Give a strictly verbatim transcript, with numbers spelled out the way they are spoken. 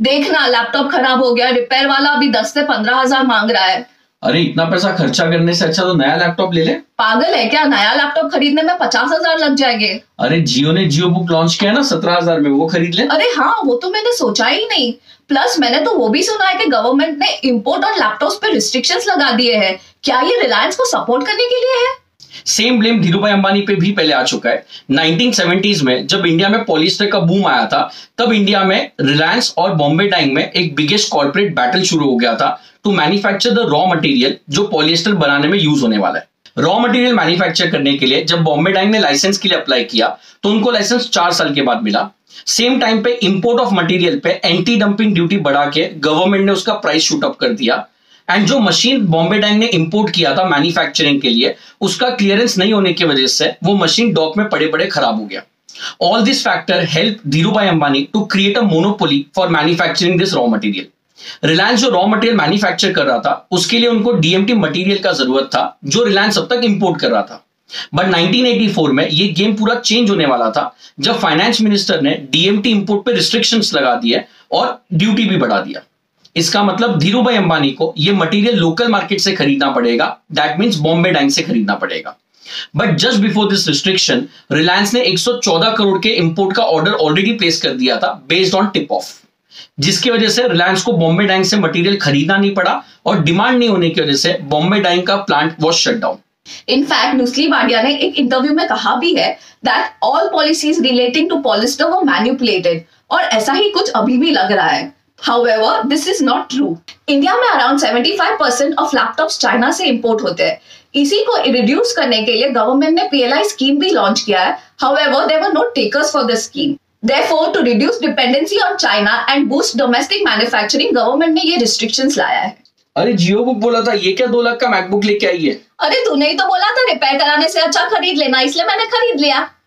देखना लैपटॉप खराब हो गया, रिपेयर वाला अभी दस से पंद्रह हजार मांग रहा है। अरे इतना पैसा खर्चा करने से अच्छा तो नया लैपटॉप ले ले। पागल है क्या, नया लैपटॉप खरीदने में पचास हजार लग जाएंगे। अरे जियो ने जियो बुक लॉन्च किया ना सत्रह हजार में, वो खरीद ले। अरे हाँ, वो तो मैंने सोचा ही नहीं। प्लस मैंने तो वो भी सुना है कि गवर्नमेंट ने इंपोर्ट और लैपटॉप्स पे रिस्ट्रिक्शंस लगा दिए हैं। क्या ये रिलायंस को सपोर्ट करने के लिए है? सेम ब्लेम धीरूभाई अंबानी पे भी पहले आ चुका है। नाइनटीन सेवेंटीज़ में जब इंडिया में पॉलिएस्टर का बूम आया था, तब इंडिया में रिलायंस और बॉम्बे डाइंग में एक बिगेस्ट कॉर्पोरेट बैटल शुरू हो गया था to manufacture the raw material जो पॉलिएस्टर बनाने में यूज होने वाला है। रॉ मटेरियल मैन्युफैक्चर करने के लिए जब बॉम्बे डाइंग ने लाइसेंस के लिए अप्लाई किया तो उनको लाइसेंस चार साल के बाद मिला। सेम टाइम पे इंपोर्ट ऑफ मटेरियल पे एंटी डंपिंग ड्यूटी बढ़ा के गवर्नमेंट ने उसका प्राइस शूट अप कर दिया। एंड जो मशीन बॉम्बे डाइंग ने इंपोर्ट किया था मैन्युफैक्चरिंग के लिए, उसका क्लियरेंस नहीं होने की वजह से वो मशीन डॉक में पड़े पड़े खराब हो गया। All this factor help Dhirubhai Ambani to create a monopoly for manufacturing this raw material. Reliance जो रॉ मटेरियल मैन्युफैक्चर कर रहा था उसके लिए उनको डीएमटी मटेरियल का जरूरत था जो रिलायंस अब तक इंपोर्ट कर रहा था। बट नाइनटीन एटी फोर में ये गेम पूरा चेंज होने वाला था जब फाइनेंस मिनिस्टर ने डीएमटी इंपोर्ट पे रिस्ट्रिक्शंस लगा दिए और ड्यूटी भी बढ़ा दिया। इसका मतलब धीरूभाई अंबानी को ये मटेरियल लोकल मार्केट से खरीदना पड़ेगा, दैट मींस बॉम्बे डाइंग से खरीदना पड़ेगा। But just before this restriction Reliance ने एक सौ चौदह करोड़ के इंपोर्ट का ऑर्डर ऑलरेडी प्लेस कर दिया था बेस्ड ऑन टिप ऑफ, जिसकी वजह से रिलायंस को बॉम्बे डाइंग से मटेरियल खरीदना नहीं पड़ा और डिमांड नहीं होने की वजह से बॉम्बे डाइंग का plant was shut down. In fact Nusli Wadia ने एक इंटरव्यू में कहा भी है that all policies relating to polyester were manipulated, और ऐसा ही कुछ अभी भी लग रहा है। However, this is not true. India में अराउंड पचहत्तर परसेंट ऑफ लैपटॉप्स चाइना से इंपोर्ट होते हैं। इसी को रिड्यूस करने के लिए गवर्नमेंट ने पीएलआई स्कीम भी लॉन्च किया है। However, there were no takers for the scheme. Therefore, to reduce dependency on China and boost domestic manufacturing, government ने ये रिस्ट्रिक्शंस लाया है। अरे जियो बुक बोला था, ये क्या दो लाख का मैकबुक लेके आई है? अरे तूने ही तो बोला था रिपेयर कराने से अच्छा खरीद लेना, इसलिए मैंने खरीद लिया।